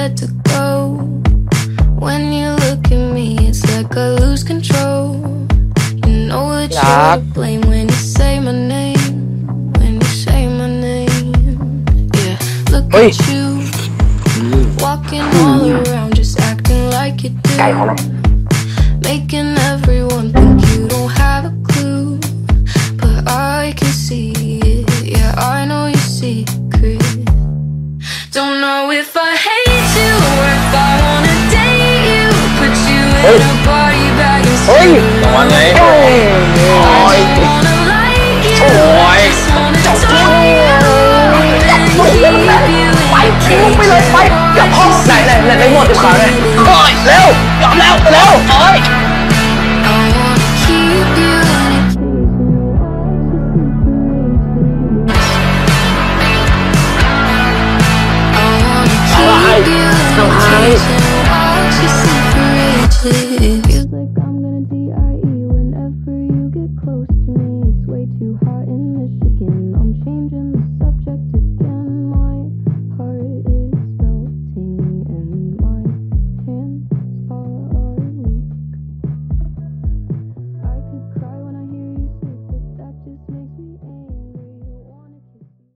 scared to go. When you look at me, it's like I lose control. You know that you're to blame when you say my name. When you say my name, yeah. Look at you, walking all around, just acting like you do, making everyone think you don't have a clue. But I can see it, yeah, I know your secret. Don't know if I hate you or if I wanna date you. Put you in a body bag and say I just wanna like you. I just wanna talk you and keep you in a cage. ไปเลยไปกลับห้องไหนหมดอยู่ขาเลยโอ้ยเร็วกลับแล้วโอ้ย I wanna keep you in a cage. I wanna keep you in a cage.